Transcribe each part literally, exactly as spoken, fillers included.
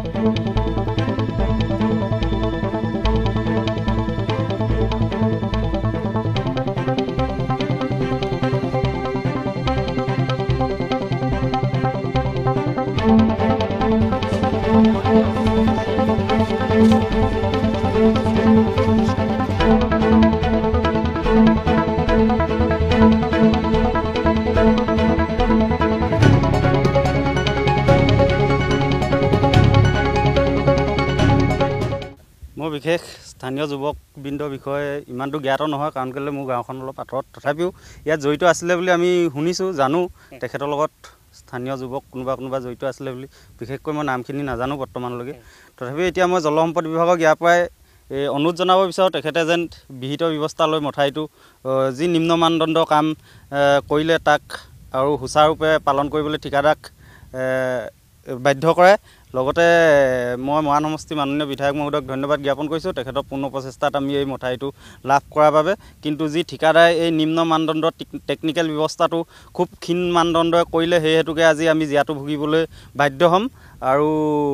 মই বিশেষ স্থানীয় যুৱকবৃন্দৰ বিষয়ে ইমানটো জ্ঞাত নহয়, কাৰণ কেলৈ মোৰ গাঁওখন অলপ আঁতৰত। তথাপিও ইয়াত জড়িত আছিলে বুলি আমি শুনিছোঁ, জানো তেখেতৰ লগত স্থানীয় যুৱক কোনোবা কোনোবা জড়িত আছিলে বুলি। বিশেষকৈ মই নামখিনি নাজানো বৰ্তমানলৈকে। তথাপিও এতিয়া মই জলসম্পদ বিভাগক ইয়াৰ পৰাই এই অনুৰোধ জনাব বিচাৰোঁ, তেখেতে যেন বিহিত ব্যৱস্থা লৈ মথাউৰিটো যি নিম্ন মানদণ্ডৰ কাম কৰিলে তাক আৰু সুচাৰুৰূপে পালন কৰিবলৈ ঠিকাদাৰক বাধ্য কৰে। লগতে মই মৰাণ সমষ্টিৰ মাননীয় বিধায়ক মহোদয়ক ধন্যবাদ জ্ঞাপন কৰিছোঁ তেখেতৰ পূৰ্ণ প্ৰচেষ্টাত আমি এই মথাউৰিটো লাভ কৰাৰ বাবে। কিন্তু যি ঠিকাদাৰে এই নিম্ন মানদণ্ডৰ টেকনিকেল ব্যৱস্থাটো খুব ক্ষীণ মানদণ্ডই কৰিলে, সেই হেতুকে আজি আমি জীয়াতু ভুগিবলৈ বাধ্য হ'ম। আৰু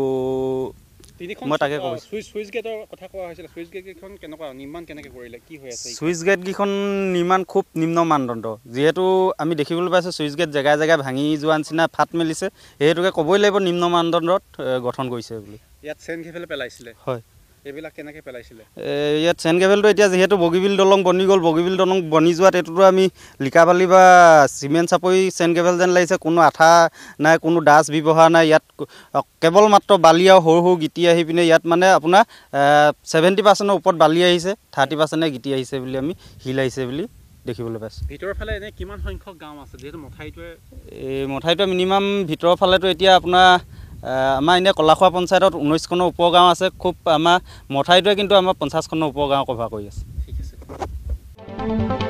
মই তাকে কৈছোঁ, চুইচ গেটৰ কথা কোৱা হৈছিল, চুইচ গেটকেইখন কেনেকুৱা নিৰ্মাণ কেনেকৈ কৰিলে, কি হৈ আছে? চুইচ গেটকেইখন নিৰ্মাণ খুব নিম্ন মানদণ্ড। যিহেতু আমি দেখিবলৈ পাইছোঁ চুইচ গেট জেগাই জেগাই ভাঙি যোৱা নিচিনা ফাট মেলিছে, সেই হেতুকে ক'বই লাগিব নিম্ন মানদণ্ডত গঠন কৰিছে বুলি। ইয়াত চেন ঘেফেলে পেলাইছিলে, হয়। এইবিলাক কেনেকৈ পেলাইছিলে? ইয়াত চেন ঘেভেলটো এতিয়া যিহেতু বগীবিল দলং বনি গ'ল, বগীবিল দলং বনি যোৱাত এইটোতো আমি লিকাবালি বা চিমেণ্ট চাপৰি চেন ঘেভেল যেন লাগিছে। কোনো আঠা নাই, কোনো ডাছ ব্যৱহাৰ নাই। ইয়াত কেৱল মাত্ৰ বালি আৰু সৰু সৰু গিটি আহি পিনে ইয়াত মানে আপোনাৰ ছেভেণ্টি পাৰ্চেণ্টৰ ওপৰত বালি আহিছে, থাৰ্টি পাৰ্চেণ্টে গিটি আহিছে বুলি আমি শিল আহিছে বুলি দেখিবলৈ পাইছোঁ। ভিতৰৰ ফালে এনেই কিমান সংখ্যক গাঁও আছে যিহেতু মথাউৰিটোৱে? এই মথাউৰিটোৱে মিনিমাম ভিতৰৰ ফালেতো এতিয়া আপোনাৰ আমাৰ এনেই কলাখোৱা পঞ্চায়তত ঊনৈছখনৰ ওপৰ গাঁও আছে। খুব আমাৰ মথাউৰিটোৱে কিন্তু আমাৰ পঞ্চাছখনৰ ওপৰ গাঁও কভাৰ কৰি আছে। ঠিক আছে।